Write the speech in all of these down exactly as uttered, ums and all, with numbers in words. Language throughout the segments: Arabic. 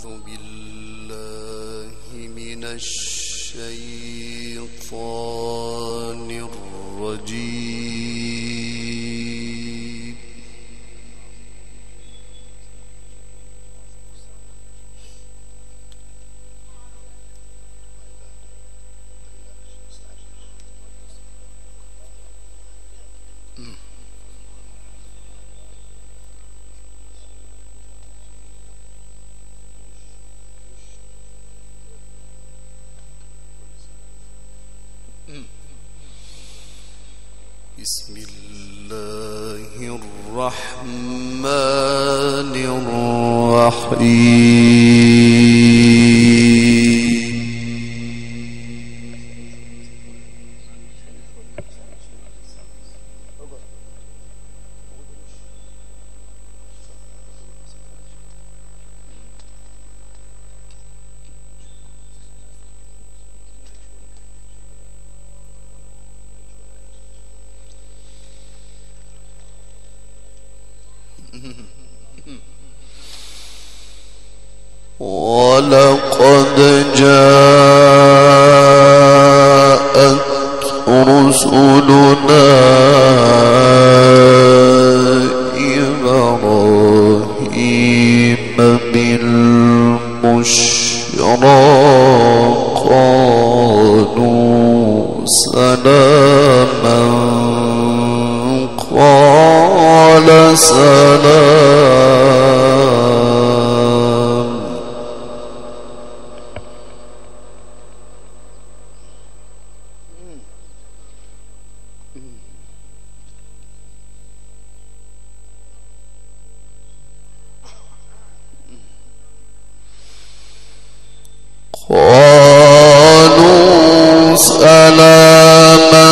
أعوذ بالله من الشيطان الرجيم. بسم الله الرحمن ولقد جاءت رسلنا إبراهيم بالبشرى قالوا سلاما قال سلام قالوا سلاما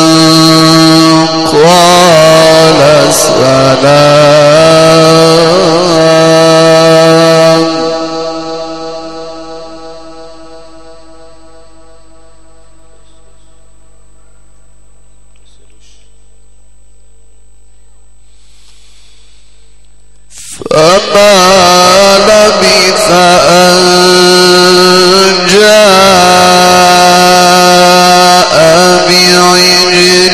قال سلام فما لبث أن جاء بعجل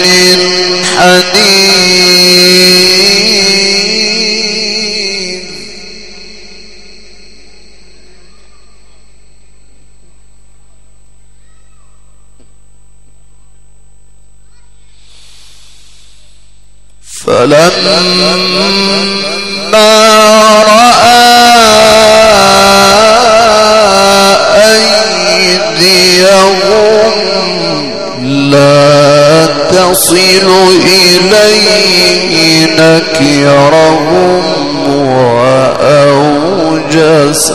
حنيذ فلما رأى أيديهم لا تصل إليه نكرهم وأوجس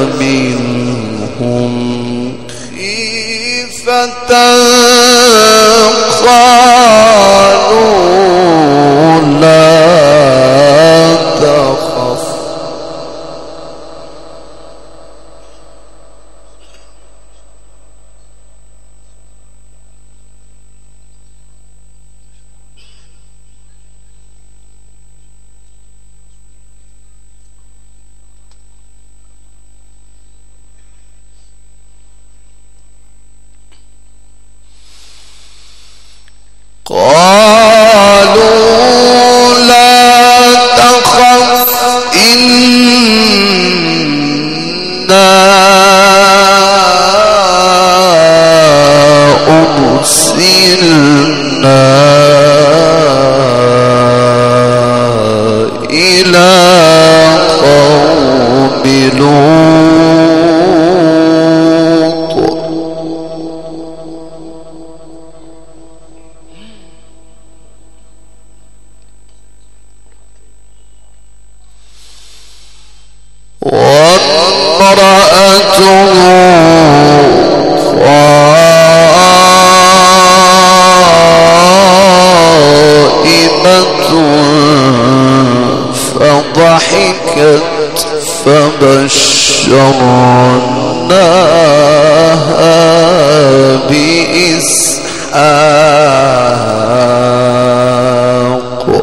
منهم خيفة قالوا لا تخف قالوا لا تخف إنا أرسلنا إلى قوم لوط وامرأته قائمة فضحكت فبشرناها بإسحاق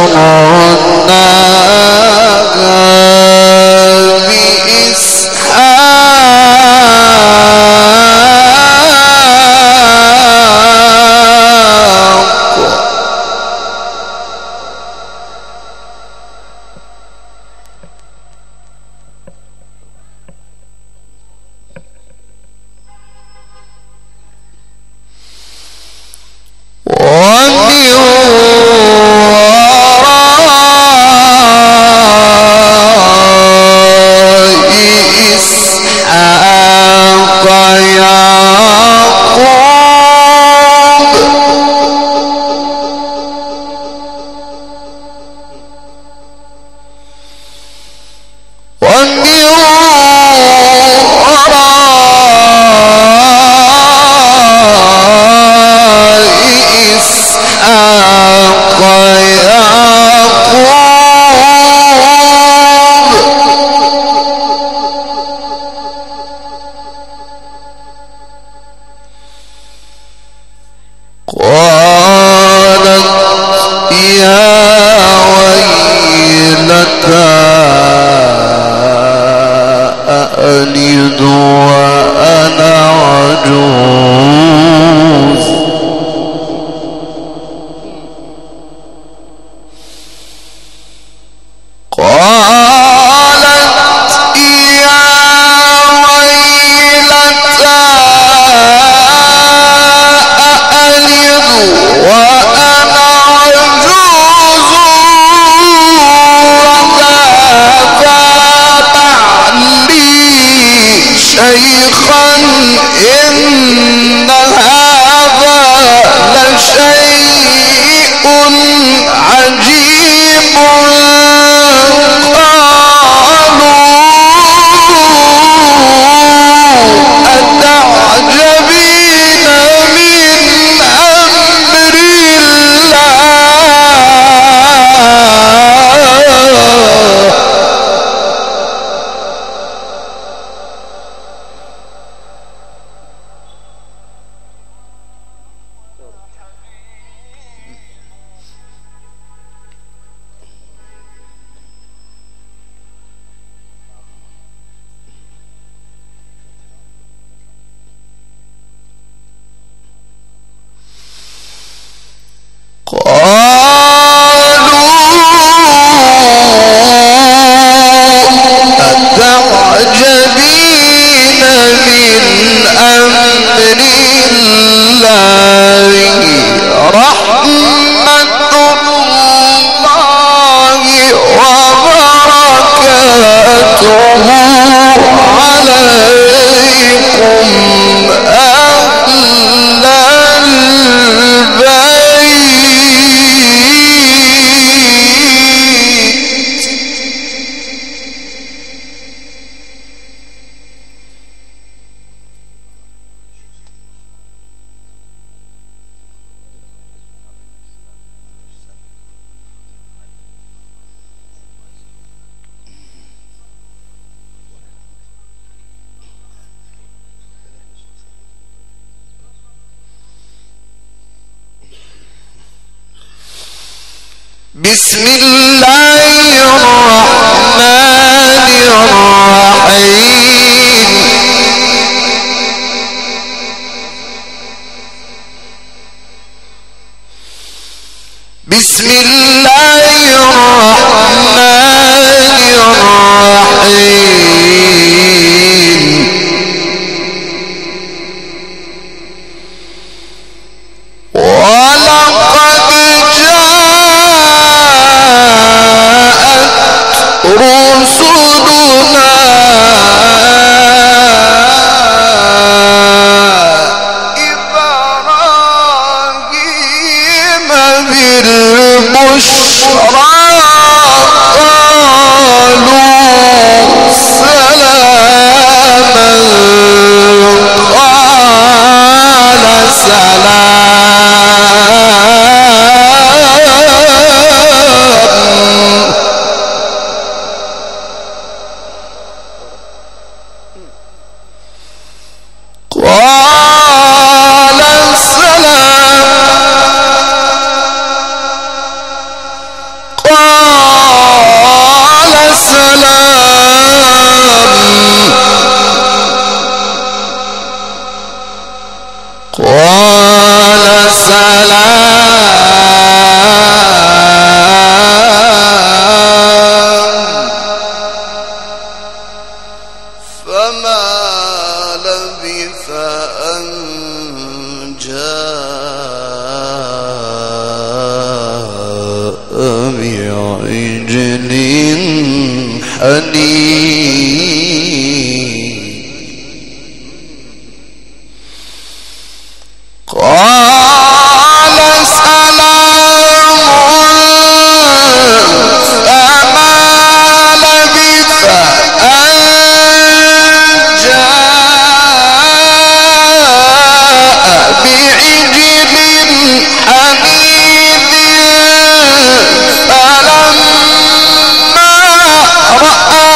ألد وأنا عجوز قالت يا ويلتى ألد وأنا عجوز وذا بعلي شيخا إن هذا لشيء عجيب قالوا أتعجبين من أمر الله بسم الله الرحمن الرحيم بسم الله الرحمن الرحيم ولقد جاء بعجل حنين قال سلام فما لبث أن جاء بعجل حنيذ فلما رأى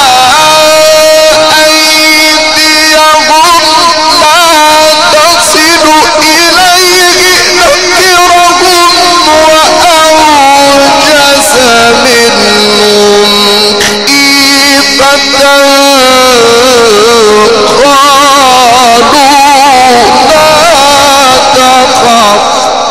أيديهم لا تصل إليه نكرهم وأوجس منهم خيفة قالوا لا تخف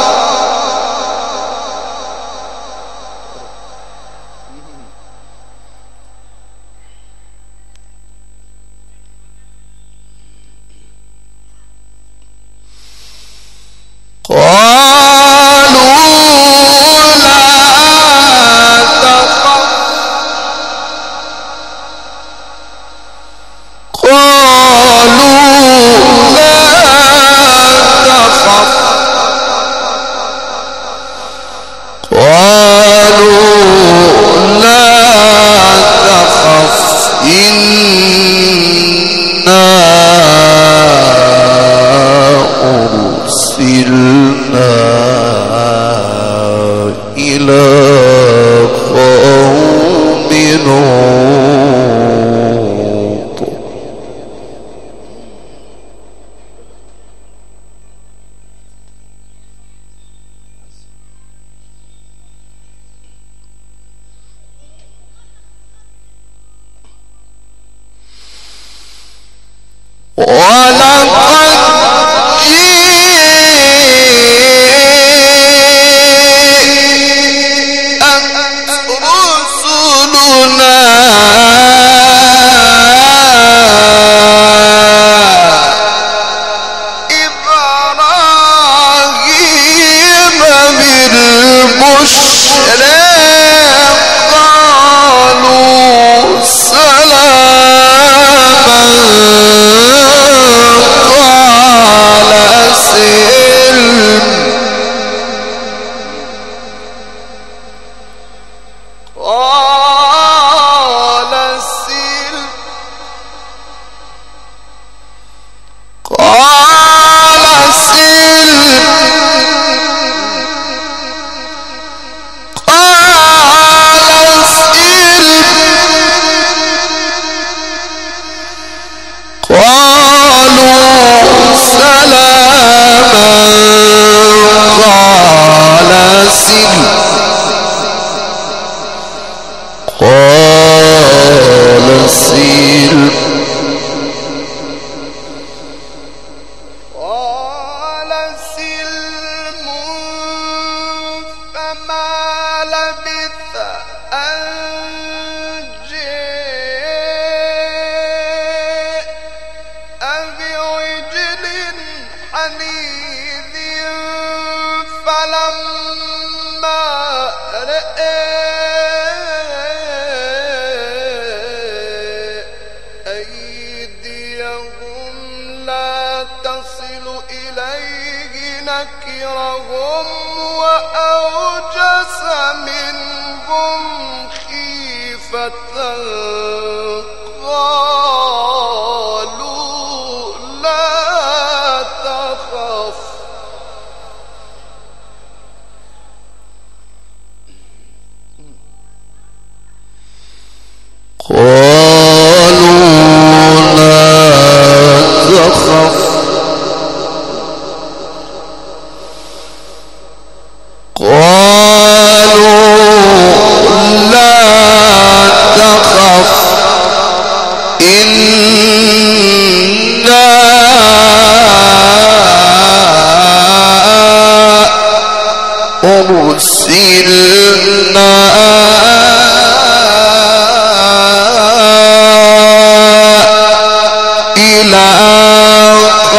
نكرهم وأوجس منهم خيفة قالوا لا تخف قالوا لا تخف أرسلنا إلى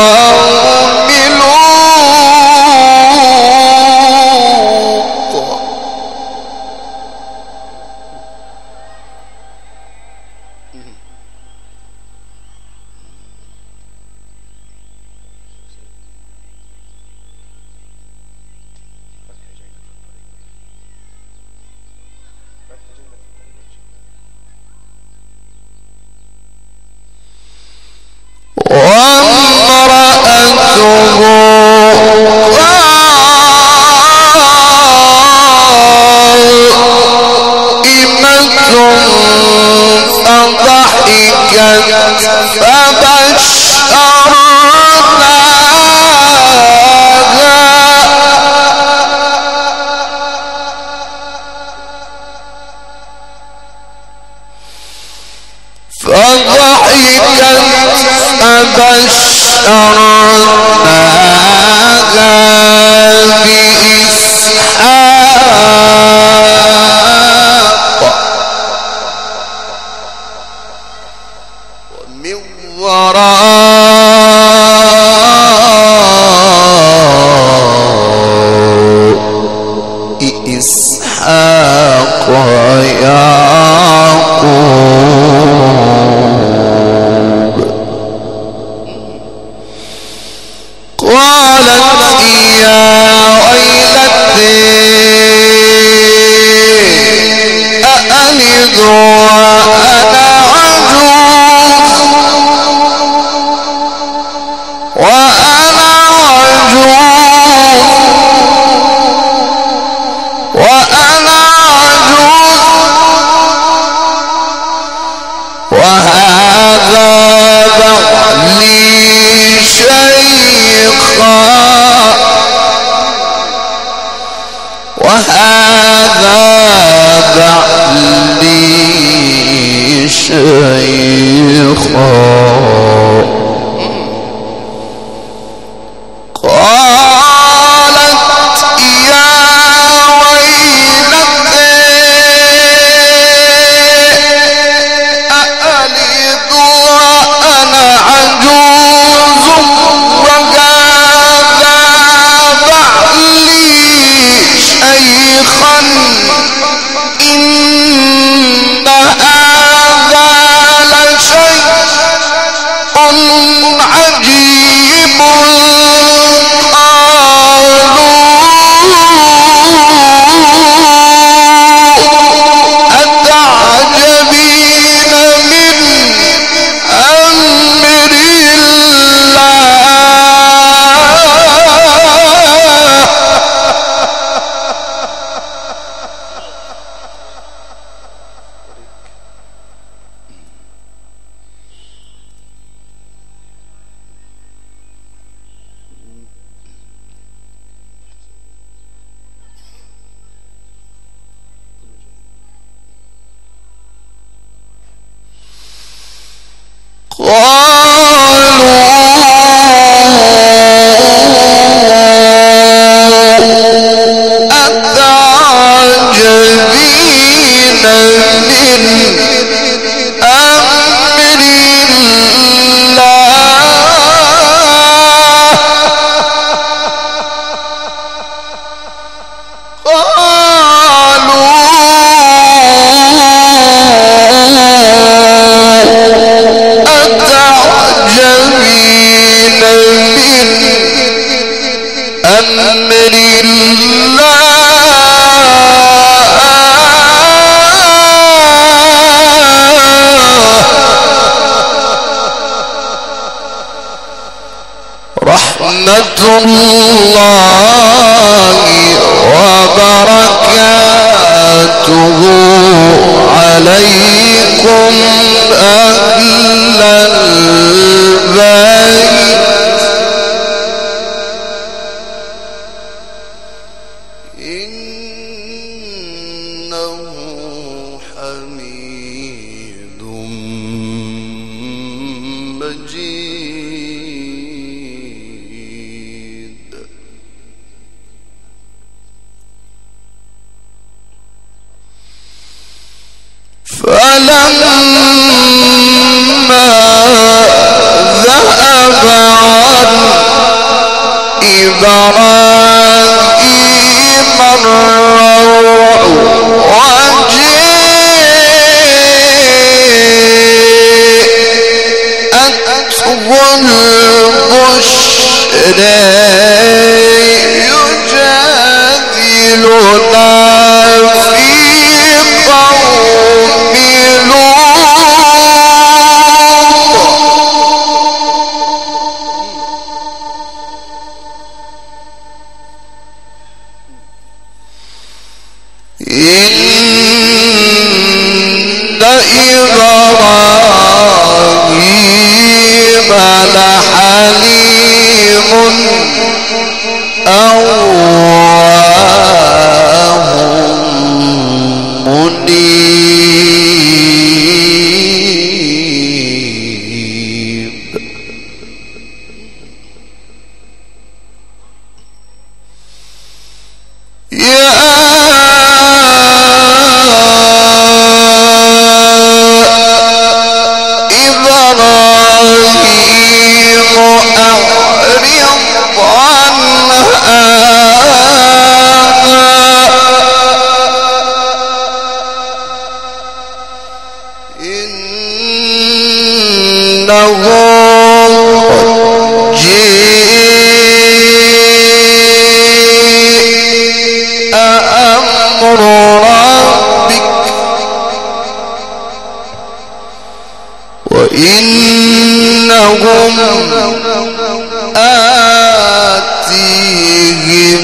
آتيهم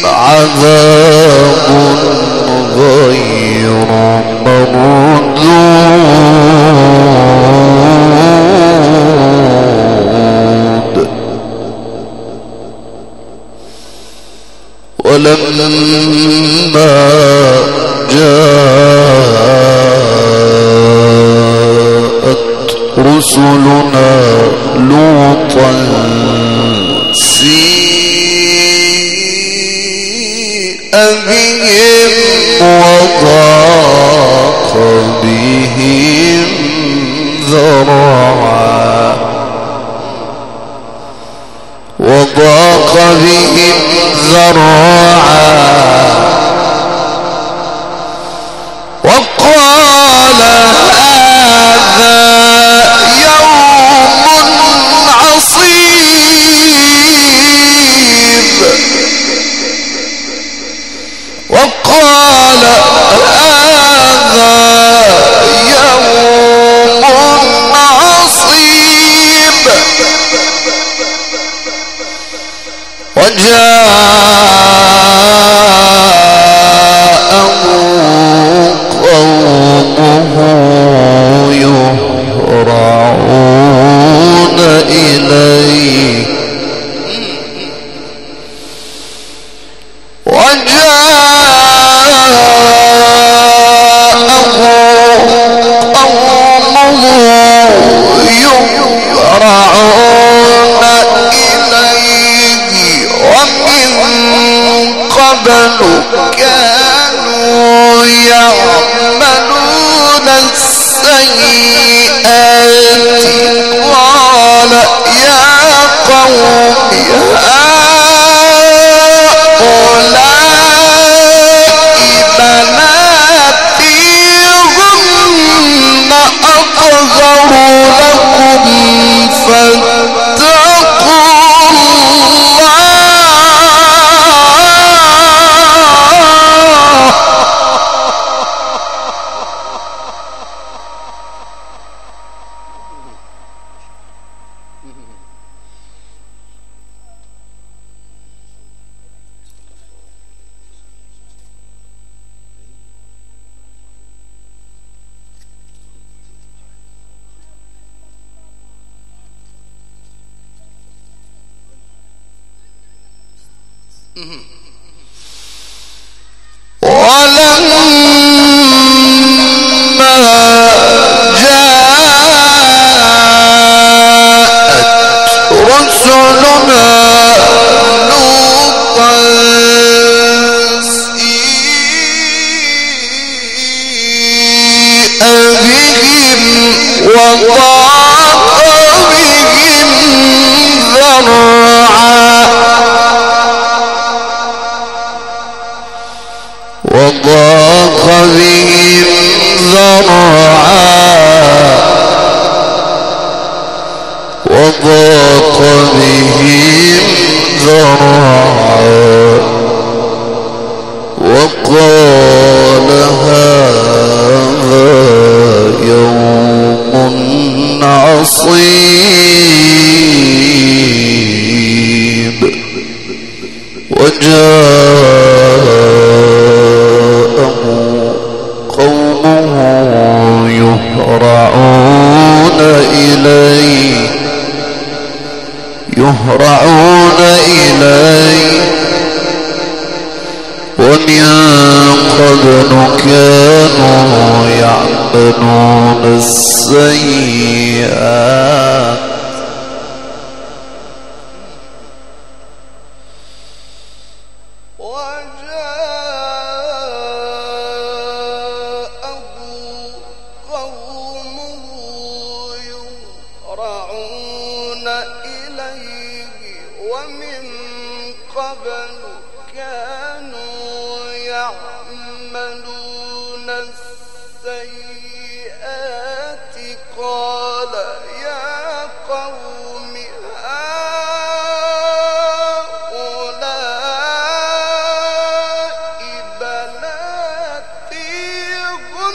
عذاب غير مردود ولما جاءت رسلنا لوطا سيء بهم وضاق بهم ذرعا وضاق بهم ذرعا وقال هذا يوم عصيب وقال هذا يوم عصيب وجاءه قومه يهرعون إليه وجاءه قومه يهرعون إليه ومن قبل كانوا يعملون السيئات قال يا قوم هؤلاء بناتي هن أطهر لكم فاتقوا ولما جاءت رسلنا لوطا سيء بهم وضاق بهم ذرعا وضاق بهم ذرعا وضاق بهم ذرعا وقال هذا يوم عصيب وجاءه قومه يهرعون إليه يهرعون إليه ومن قبل كانوا يعملون السيئات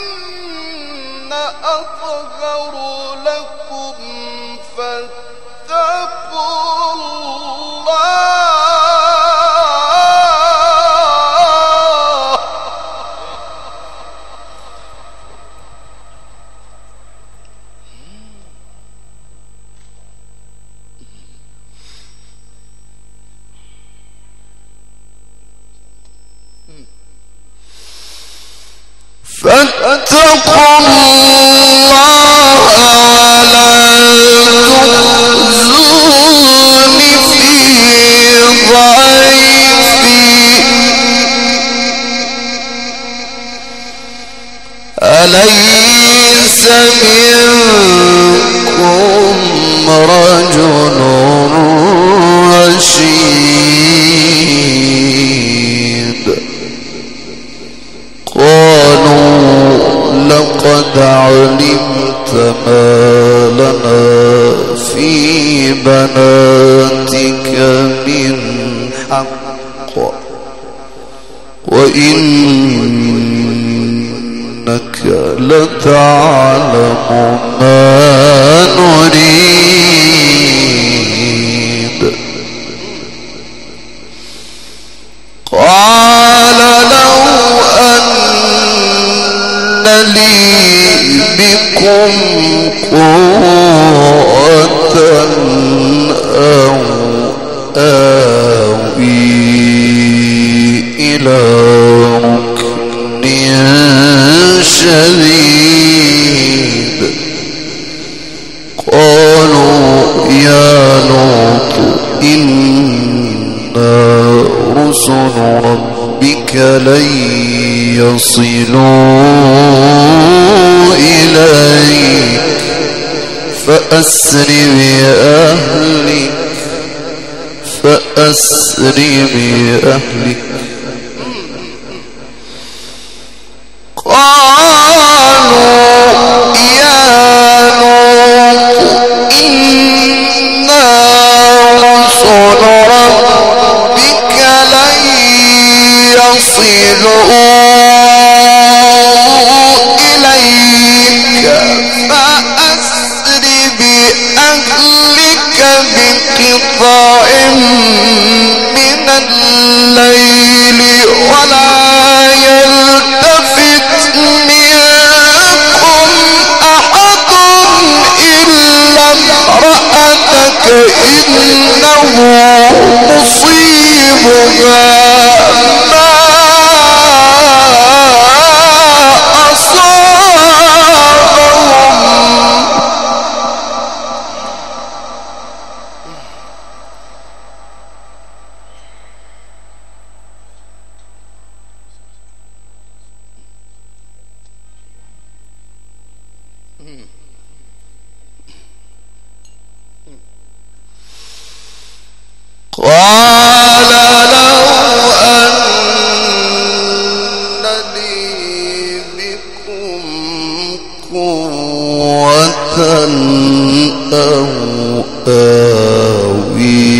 أطهر لكم فاتقوا بناتك من حق وإنك لتعلم ما نريد. قال لو أن لي بكم قوة أو آوي إلى ركن شديد. قالوا يا لوط إنا رسل ربك لن يصلوا إليك فأسر بأهلك فأسر بأهلك. قالوا يا لوط إنا رسل ربك لن يصلوا إليك فأسر بأهلك بقطع من الليل ولا يلتفت منكم أحد إلا امرأتك إنه مصيبها ما أصابهم. قال لو أن لي بكم قوة أو آوي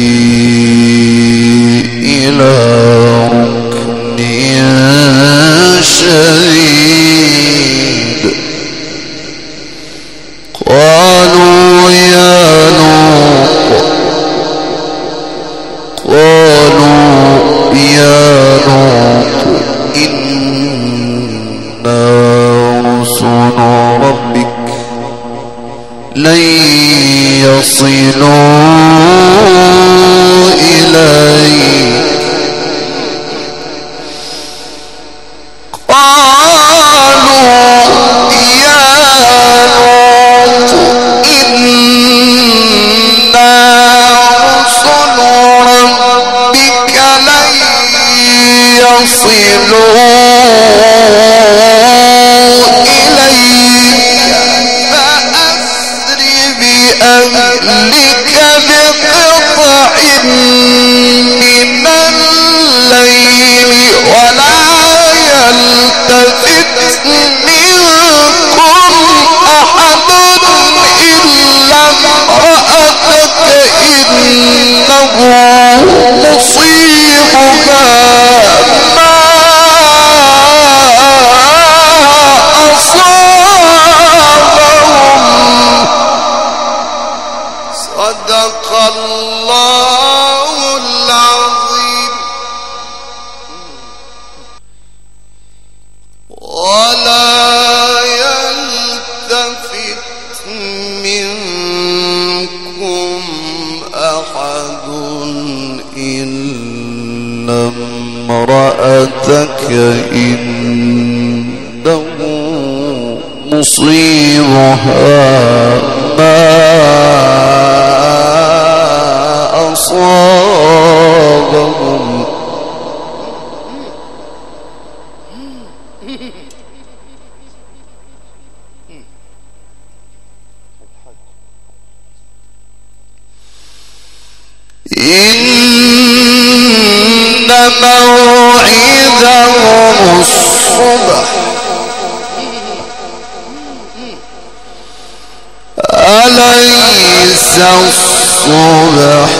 إلى ركن شديد. قالوا يا لوط قالوا يا لوط إنا رسل ربك لن يصلوا إليك. قالوا يا لوط إنا رسل ربك لن يصلوا إليك فأسر بأهلك بقطع من الليل ولا يلتفت منكم أحد إلا امرأتك إنه مصيبها ما أصابهم. صدق الله العظيم. ولا يلتفت منكم أحد إلا امرأتك إنه مصيبها ما أصابهم. إن موعدهم الصبح أليس الصبح الصبح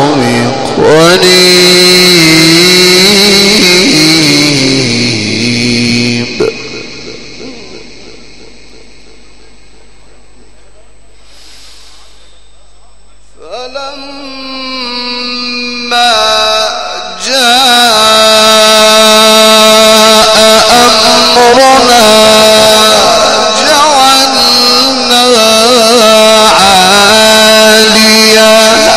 بقريب فلما جاء أمرنا جعلنا عاليها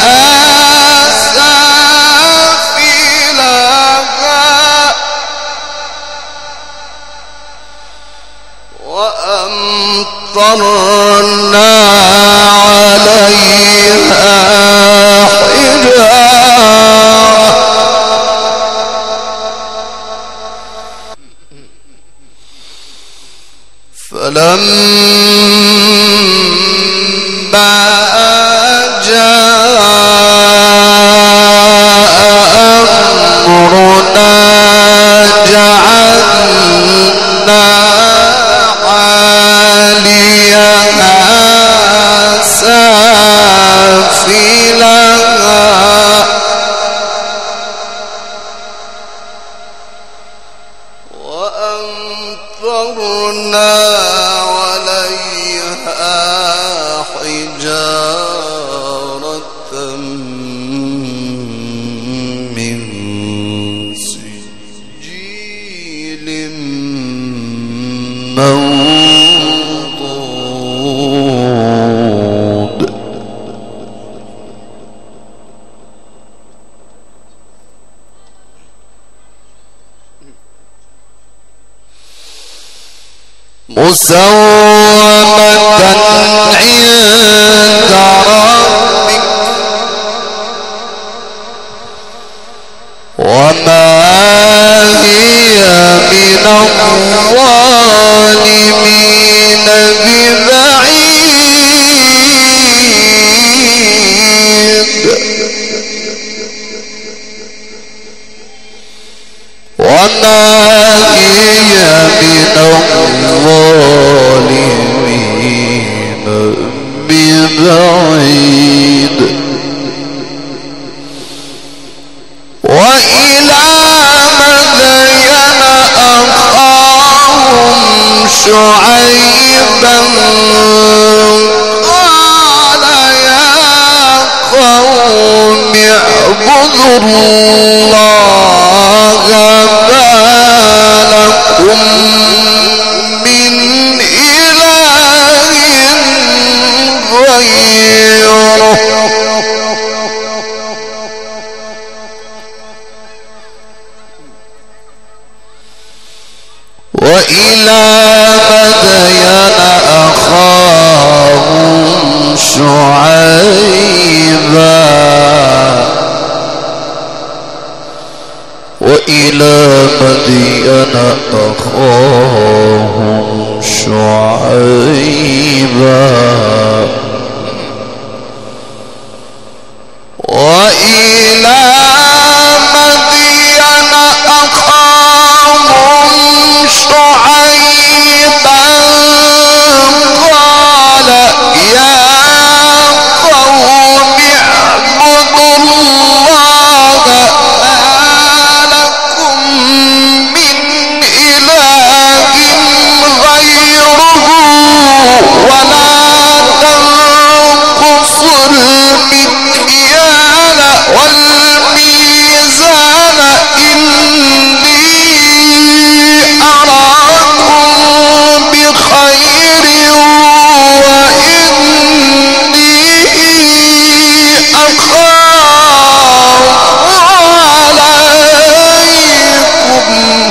سافلها وأمطرنا عليها فلما جاء أمرنا جعلنا عاليها سافلها وأمطرنا عليها حجارة من سجيل منضود مسومة عند ربك وما هي من الظالمين ببعيد وما هي من الظالمين ببعيد وإلى مدين أخاهم شعيبا قال يا قوم اعبدوا الله ما لكم من إله غيره وإلى مدين أخاهم شعيبا وإلى مدين أخاهم شعيبا وإلى مدين أخاهم شعيبا قال يا قوم اعبدوا الله ما لكم من إله غيره ولا تنقصوا المكيال والميزان إني أراكم بخير وإني أخاف عليكم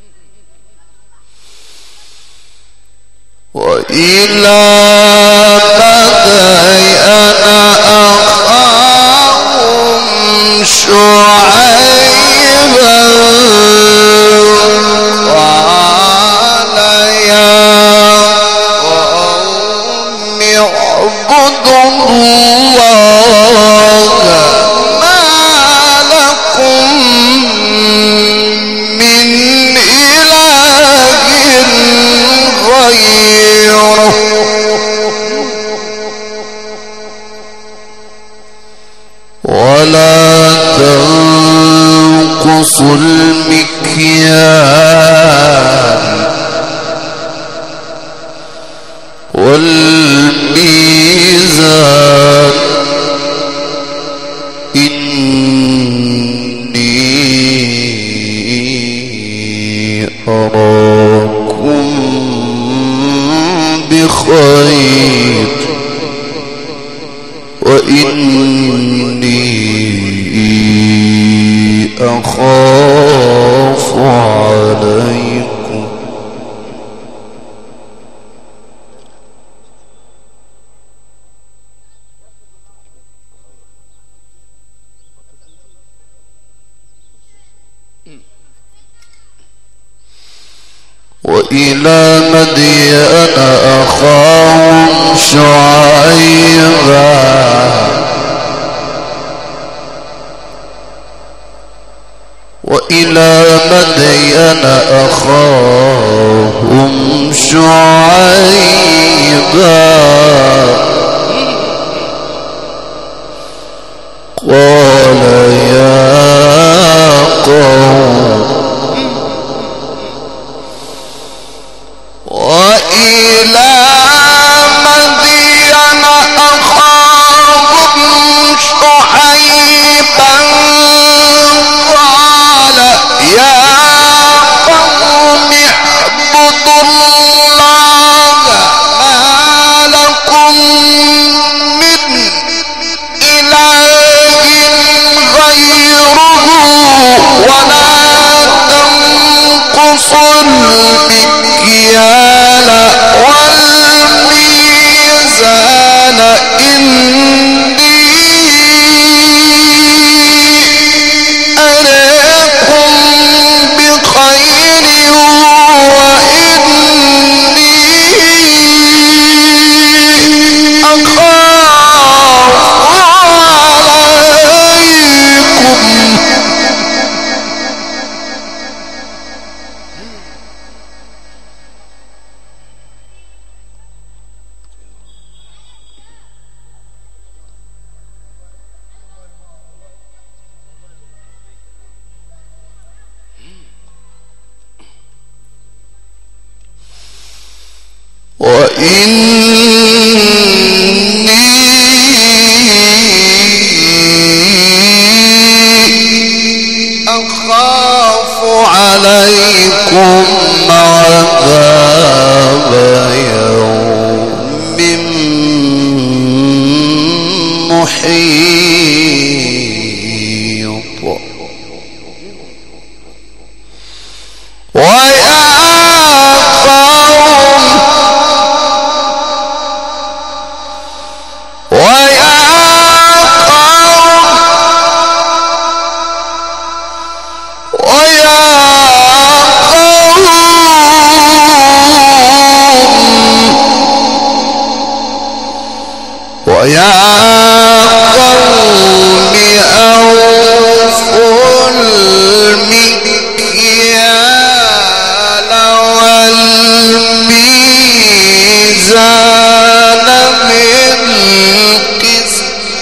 وإلى المكيال والميزان إني أراكم بخير وإني أخاف عليكم وإلى مدين أخاهم شعيبا وإلى مدين أخاهم شعيبا قال يا قوم وإلى مدين أخاهم شعيبا قال يا قوم اعبدوا الله ما لكم من إله غيره ولا تنقصوا المكيال والميزان إني أراكم بخير وإني أخاف عليكم وإني أخاف عليكم عذاب يوم محيط ويا ويا قوم ويا قوم ويا قوم أوفوا المكيال والميزان بالقسط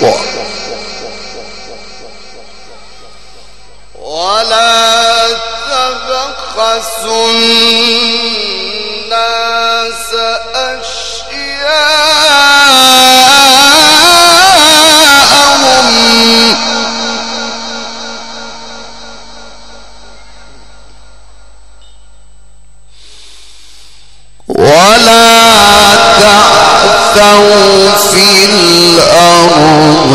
ولا تبخسوا الناس أشياءهم ولا تعثوا في الأرض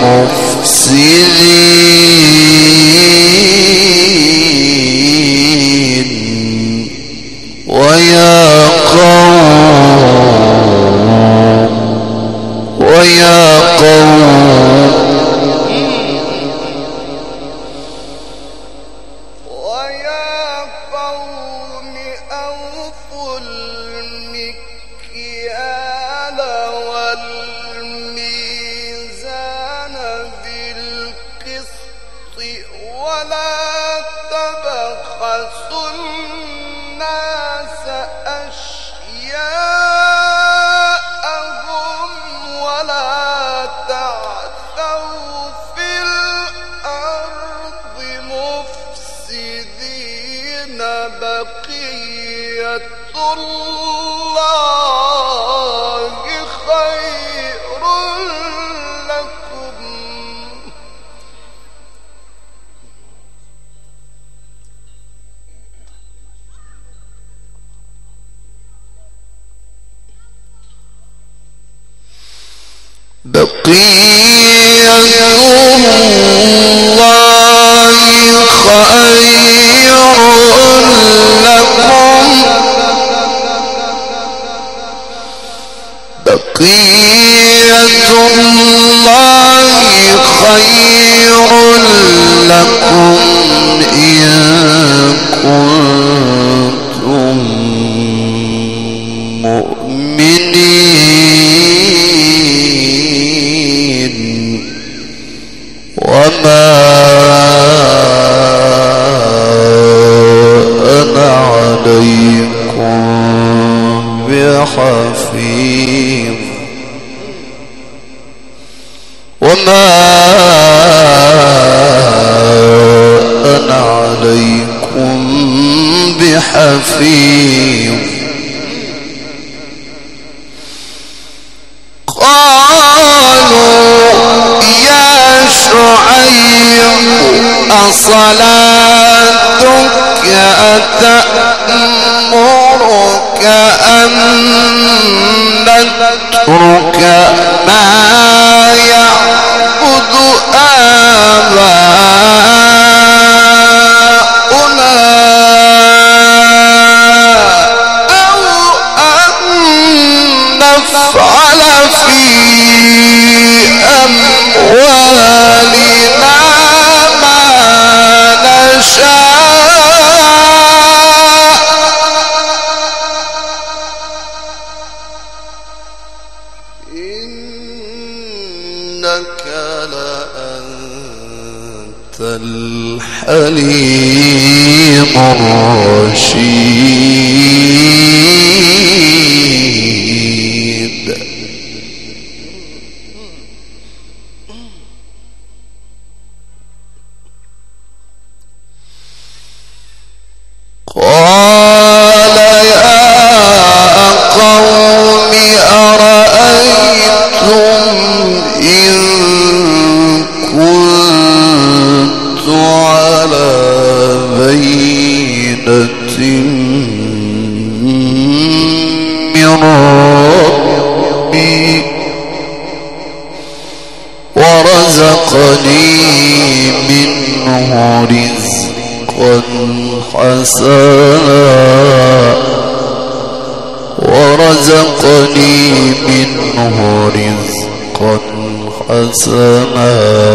مفسدين ويا قوم ويا قوم ويا قوم أوفوا المكيال والميزان بالقسط ولا تبخسوا الناس أشياءهم ولا تعثوا في الأرض مفسدين الله خير لكم بقية الله خير لكم بقية الله خير لكم إن كنتم مؤمنين وما أنا عليكم بحفيظ وما أنا عليكم بحفيظ قالوا يا شعيب أصلاتك أتأمرك أن نترك ما يعبد آباؤنا أو أن نفعل في أموالنا ما نشاء إنك لأنت الحليم الرشيد قال يا قوم أرأيتم إن كنت على بينة من ربي ورزقني منه رزقا حسنا ورزقني منه رزقا حسنا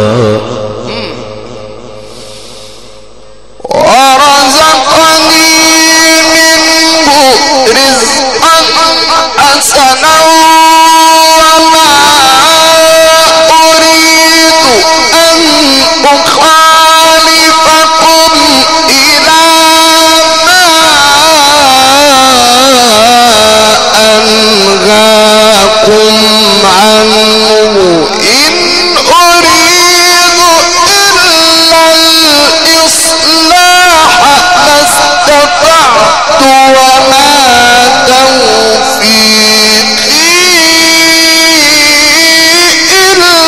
ورزقني منه رزقا حسنا وما أريد أن أخالفكم إلى ما أنهاكم عنه إن أريد إلا الإصلاح ما استطعت وما توفيقي إلا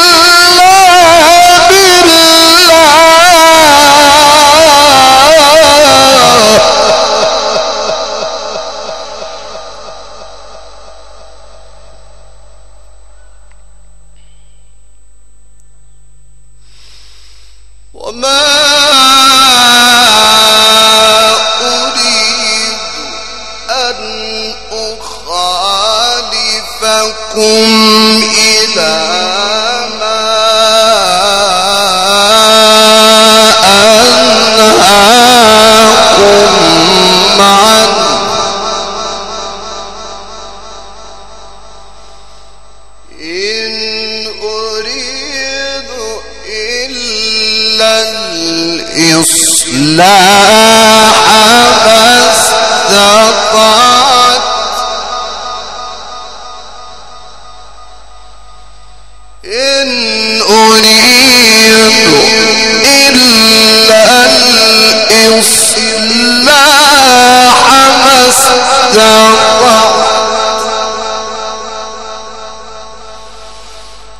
وما أريد أن أخالفكم إلى ما أنهاكم عنه إن أريد إلا الإصلاح ما استطعت إن أريد إلا الإصلاح ما استطعت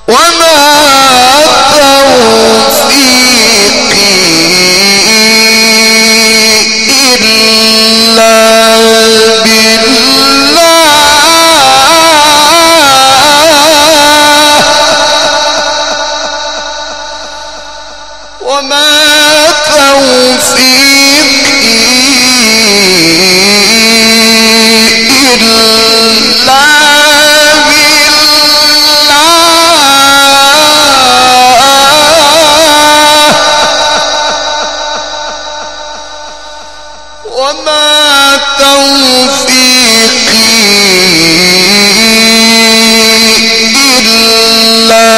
وما توفيقي إلا بالله وما توفيقي إلا وما توفيقي إلا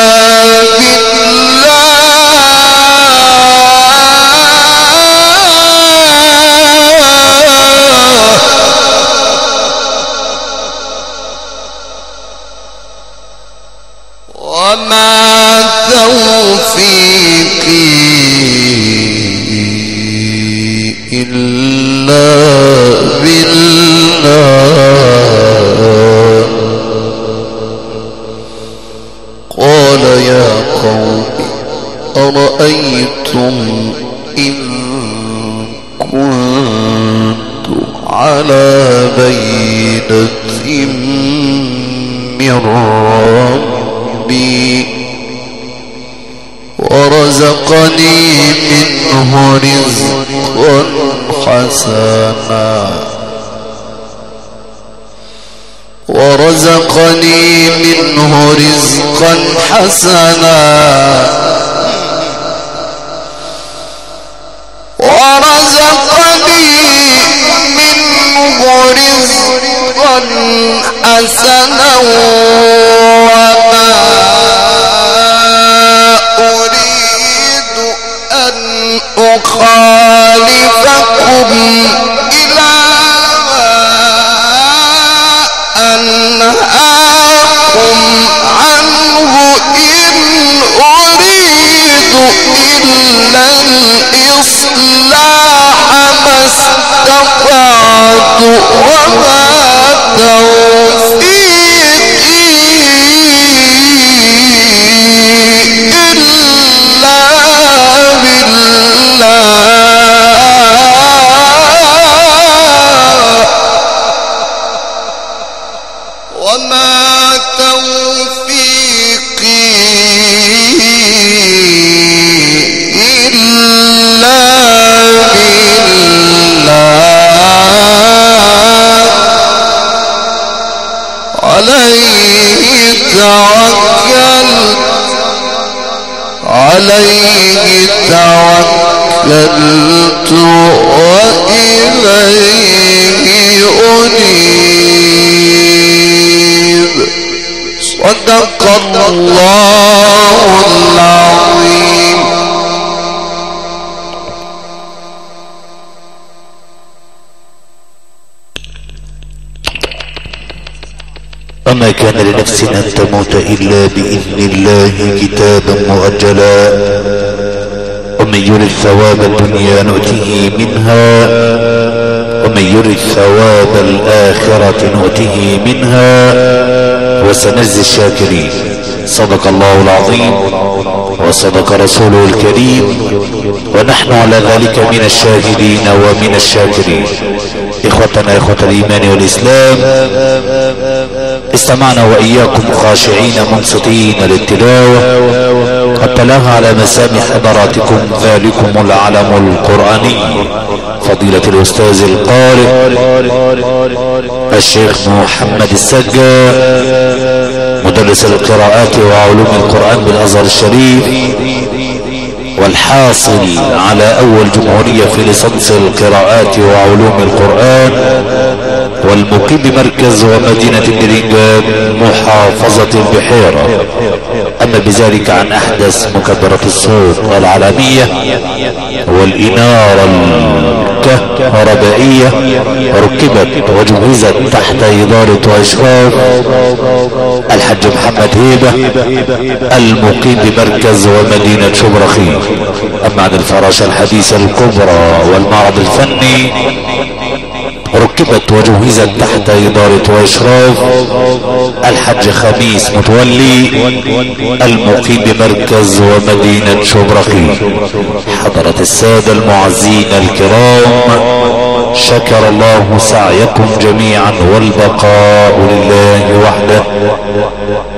بالله وما توفيقي إلا بالله. قال يا قوم أرأيتم إن كنت على بينة من ربي ورزقني منه رزقا حسنا ورزقني منه رزقا حسنا ورزقني منه رزقا حسنا وما أريد أن أخالفكم إلى ما أنهاكم عنه إن أريد إلا الإصلاح ما استطعت وما توفيقي إلا وما توفيقي إلا بالله عليه توكلت عليه توكلت وإليه أنيب. صدق الله العظيم. وما كان لنفس أن تموت إلا بإذن الله كتابا مؤجلا ومن يرد ثواب الدنيا نؤته منها ومن يرد ثواب الآخرة نؤته منها وسنجزي الشاكرين. صدق الله العظيم وصدق رسوله الكريم ونحن على ذلك من الشاهدين ومن الشاكرين. إخوتنا إخوة الإيمان والإسلام، استمعنا وإياكم خاشعين منصتين للتلاوة قد تلاها على مسامع حضراتكم ذلكم العلم القرآني فضيلة الأستاذ القارئ الشيخ محمد السجا مدرس القراءات وعلوم القرآن بالأزهر الشريف والحاصل على أول جمهورية في ليسانس القراءات وعلوم القرآن والمقيم بمركز ومدينة الدرنجان محافظة البحيرة. أما بذلك عن أحدث مكبرات الصوت العالمية والإنارة الكهربائية ركبت وجهزت تحت إدارة وإشراف الحاج محمد هيبة المقيم بمركز ومدينة شبرخيف. أما عن الفراشة الحديثة الكبرى والمعرض الفني ركبت وجهزت تحت إدارة وإشراف الحج خميس متولي المقيم بمركز ومدينة شبرخي. حضرة السادة المعزين الكرام، شكر الله سعيكم جميعا والبقاء لله وحده.